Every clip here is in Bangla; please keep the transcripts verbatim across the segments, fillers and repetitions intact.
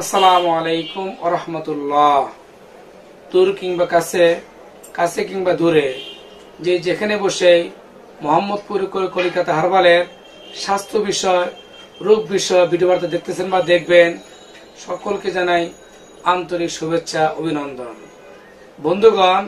আসসালামু আলাইকুম ওয়া রাহমাতুল্লাহ। দূর কিংবা কাছে, কাছে কিংবা দূরে, যে যেখানে বসে মোহাম্মদপুর কলিকাতা হারবালের স্বাস্থ্য বিষয়, রোগ বিষয় ভিডিও বার্তা দেখতেছেন বা দেখবেন, সকলকে জানাই আন্তরিক শুভেচ্ছা, অভিনন্দন। বন্ধুগণ,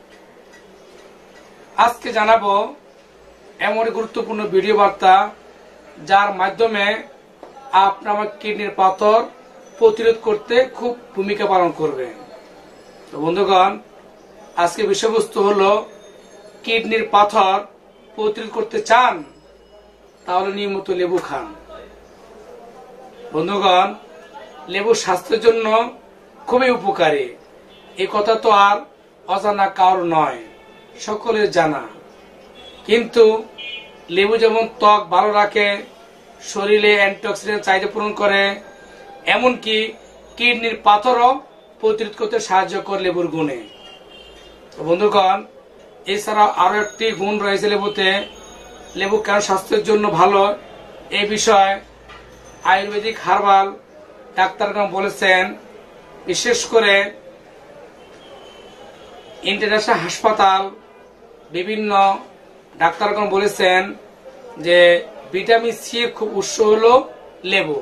আজকে জানাবো এমন গুরুত্বপূর্ণ ভিডিও বার্তা যার মাধ্যমে আপনার কিডনির পাথর প্রতিরোধ করতে খুব ভূমিকা পালন করবে। তো বন্ধুগণ, আজকে বিষয়বস্তু হলো কিডনির পাথর প্রতিরোধ করতে চান তাহলে নিয়মিত লেবু খান। বন্ধুগণ, লেবু স্বাস্থ্যের জন্য খুবই উপকারী, এই কথা তো আর অজানা কারো নয়, সকলের জানা। কিন্তু লেবু যেমন ত্বক ভালো রাখে, শরীরে অ্যান্টিঅক্সিডেন্ট চাহিদা পূরণ করে, এমনকি কিডনির পাথরও প্রতিরোধ করতে সাহায্য করে লেবুর গুণে। তো বন্ধুগণ, এছাড়া আরো একটি গুণ রয়েছে লেবুতে। লেবু কেন স্বাস্থ্যের জন্য ভালো এই বিষয়ে আয়ুর্বেদিক হার্বাল ডাক্তারগণ বলেছেন। বিশেষ করে ইন্টারন্যাশনাল হাসপাতাল বিভিন্ন ডাক্তারগণ বলেছেন যে ভিটামিন সি এর খুব উৎস হলো লেবু।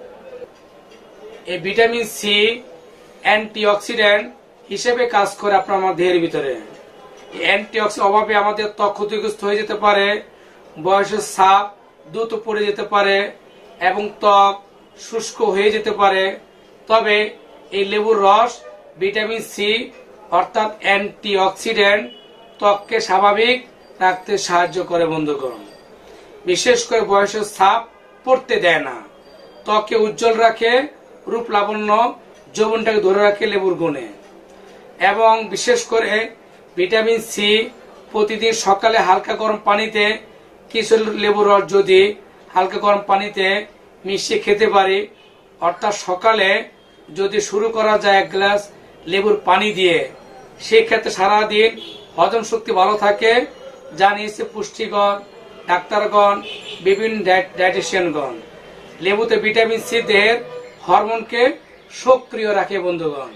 এই ভিটামিন সি অ্যান্টিঅক্সিডেন্ট হিসেবে কাজ করে আপনার আমার দেহের ভিতরে। অ্যান্টিঅক্সিডেন্ট অভাবে আমাদের ত্বক ক্ষতিগ্রস্ত হয়ে যেতে পারে, বয়সের ছাপ দ্রুত পড়ে যেতে পারে এবং ত্বক শুষ্ক হয়ে যেতে পারে। তবে এই লেবুর রস ভিটামিন সি অর্থাৎ অ্যান্টিঅক্সিডেন্ট ত্বককে স্বাভাবিক রাখতে সাহায্য করে। বন্ধুগণ, বিশেষ করে বয়সের ছাপ পড়তে দেয় না, ত্বককে উজ্জ্বল রাখে, রূপ লাবণ্য যৌবনটাকে ধরে রাখে লেবুর গুণে। এবং বিশেষ করে ভিটামিন সি প্রতিদিন সকালে হালকা গরম পানিতে কিছু লেবুর রস যদি হালকা গরম পানিতে মিশিয়ে খেতে পারি, অর্থাৎ সকালে যদি শুরু করা যায় এক গ্লাস লেবুর পানি দিয়ে, সেই ক্ষেত্রে সারাদিন হজম শক্তি ভালো থাকে, জানিয়েছে পুষ্টিগণ, ডাক্তারগণ, বিভিন্ন ডায়েটিশিয়ানগণ। লেবুতে ভিটামিন সি দেহের হরমোনকে সক্রিয় রাখে। বন্ধুগণ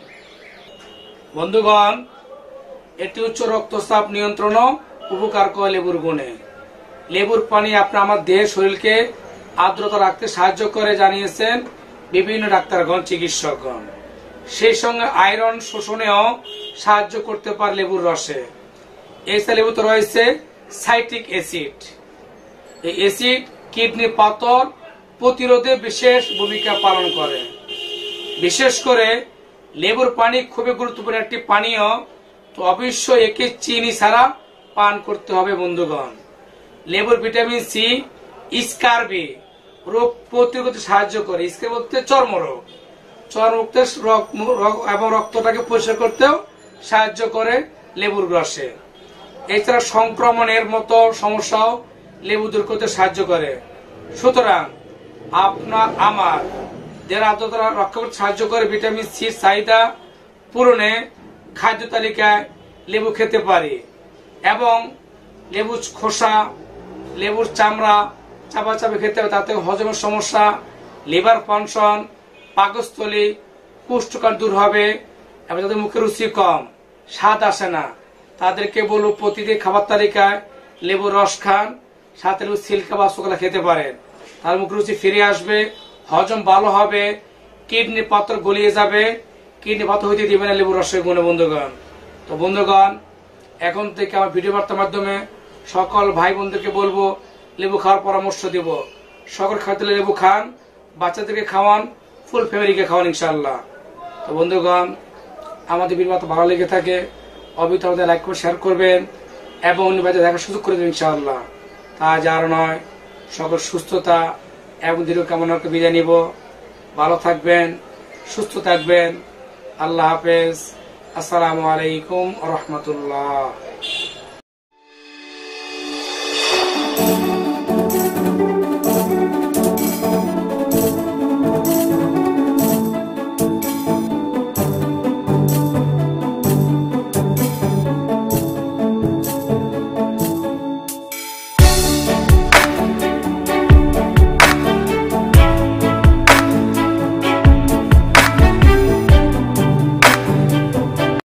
বন্ধুগণ এটি উচ্চ রক্তচাপ নিয়ন্ত্রণও উপকার করে লেবুর গুণে। লেবুর পানি আপনার আমার দেহের শরীরকে আর্দ্রতা রাখতে সাহায্য করে, জানিয়েছেন বিভিন্ন ডাক্তারগণ, চিকিৎসকগণ। সেই সঙ্গে আয়রন শোষণেও সাহায্য করতে পারে লেবুর রসে। এছাড়া লেবুতে রয়েছে সাইট্রিক অ্যাসিড। এই অ্যাসিড কিডনি পাথর প্রতিরোধে বিশেষ ভূমিকা পালন করে। বিশেষ করে লেবুর পানি খুবই গুরুত্বপূর্ণ একটি পানীয়, তো অবশ্যই একে চিনি ছাড়া পান করতে হবে। বন্ধুগণ, লেবুর ভিটামিন সি স্কারবি রোগ প্রতিরোধ করতে সাহায্য করে। স্কারবি বলতে চর্মরোগ, চর্মরোগের এবং রক্তটাকে পরিষ্কার করতেও সাহায্য করে লেবুর রসে। এছাড়া সংক্রমণের মতো সমস্যাও লেবু দূর করতে সাহায্য করে। সুতরাং আপনার আমার যারা আর্দ্রতা রক্ষা করতে সাহায্য করে, ভিটামিন সির চাহিদা পূরণে খাদ্য তালিকায় লেবু খেতে পারি। এবং লেবুর খোসা, লেবুর চামড়া চাপা চাপে খেতে হবে, তাতে হজমের সমস্যা, লিভার ফাংশন, পাকস্থলী, কুষ্ঠকার দূর হবে। এবং যাদের মুখে রুচি কম, স্বাদ আসে না, তাদেরকে বলবো প্রতিদিন খাবার তালিকায় লেবুর রস খান, সাথে লেবু সিল্কা বা শুকলা খেতে পারেন। তার মুখ রুচি ফিরে আসবে, হজম ভালো হবে, কিডনি পাথর গলিয়ে যাবে, কিডনি পাথর হইতে দিবে না লেবুর রসের গুণে। বন্ধুগণ, তো বন্ধুগণ, এখন থেকে আমার ভিডিও বার্তার মাধ্যমে সকল ভাই বোনদেরকে বলবো লেবু খাওয়ার পরামর্শ দিব। সকল খাদ্য লেবু খান, বাচ্চাদেরকে খাওয়ান, ফুল ফ্যামিলিকে খাওয়ান ইনশাআল্লাহ। তো বন্ধুগণ, আমাদের ভিডিও বার্তা ভালো লেগে থাকে অবশ্যই আমাদের লাইক করে শেয়ার করবেন এবং অন্য ভাইদের দেখার সুযোগ করে দেবেন ইনশাআল্লাহ। তা যার নয়, সকল সুস্থতা এবং দীর্ঘ কামনা করে বিদায় নিব। ভালো থাকবেন, সুস্থ থাকবেন। আল্লাহ হাফেজ। আসসালামু আলাইকুম ওয়া রাহমাতুল্লাহ।